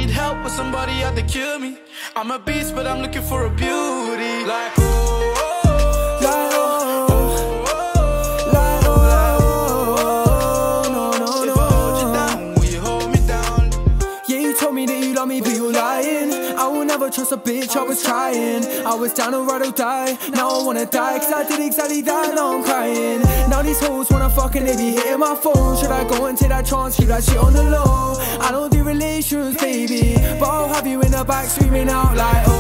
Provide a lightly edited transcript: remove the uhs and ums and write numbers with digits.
need help with somebody out to kill me. I'm a beast, but I'm looking for a beauty. Like oh, oh, oh, like oh, oh, oh, like oh, no, no, if I hold you down, will you hold me down? Yeah, you told me that you love me, but you're lying. I will never trust a bitch, I was trying. I was down to ride or die, now I wanna die. Cause I did exactly that, now I'm crying. Now these hoes wanna fucking, they be hitting my phone. Should I go and take that chance, keep that shit on the low? I don't do relations, baby, but I'll have you in the back screaming out like